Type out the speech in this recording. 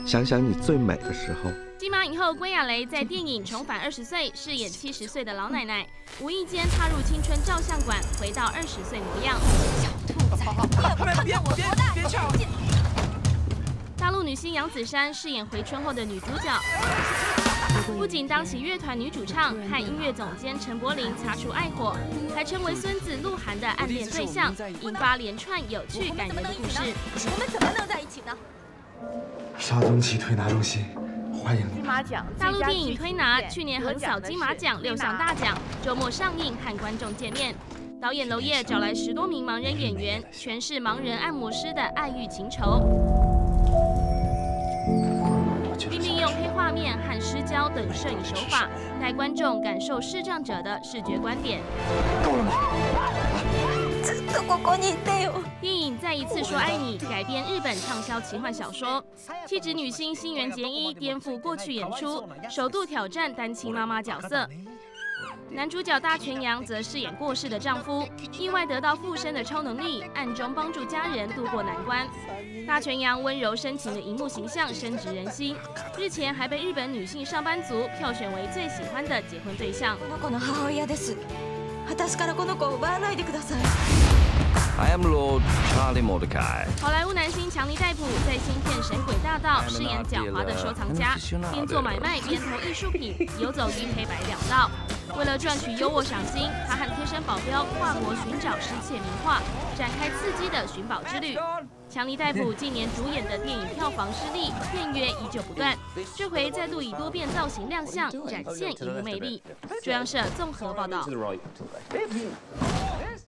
想想你最美的时候。 金马影后关雅蕾在电影《重返20岁》饰演70岁的老奶奶，无意间踏入青春照相馆，回到20岁模样。 小兔崽，别吵！ 大陆女星杨子姗饰演回春后的女主角，不仅当起乐团女主唱，和音乐总监陈柏霖擦出爱火，还成为孙子鹿晗的暗恋对象，引发连串有趣感人的故事。 我们怎么能在一起呢？ 稍纵即推拿中心。 欢迎金马奖大陆电影《推拿》去年横扫金马奖6项大奖，周末上映和观众见面。导演娄烨找来10多名盲人演员，诠释盲人按摩师的爱欲情仇，并利用黑画面和失焦等摄影手法，带观众感受视障者的视觉观点。 够了吗？ ずっとここにいてよ。 电影《再一次说爱你》改编日本畅销奇幻小说，气质女星新垣结衣颠覆过去演出，首度挑战单亲妈妈角色。男主角大泉洋则饰演过世的丈夫，意外得到附身的超能力，暗中帮助家人度过难关。大泉洋温柔深情的荧幕形象深植人心，日前还被日本女性上班族票选为最喜欢的结婚对象。 この子の母親です。私からこの子を奪わないでください。 I am Lord Charlie Mordecai。 好莱坞男星强尼戴普在新片《神鬼大道》饰演狡猾的收藏家，边做买卖边偷艺术品，游走于黑白两道。为了赚取优渥赏金，他和贴身保镖跨国寻找失窃名画，展开刺激的寻宝之旅。强尼戴普近年主演的电影票房失利，片约依旧不断，这回再度以多变造型亮相，展现荧幕魅力。中央社综合报道。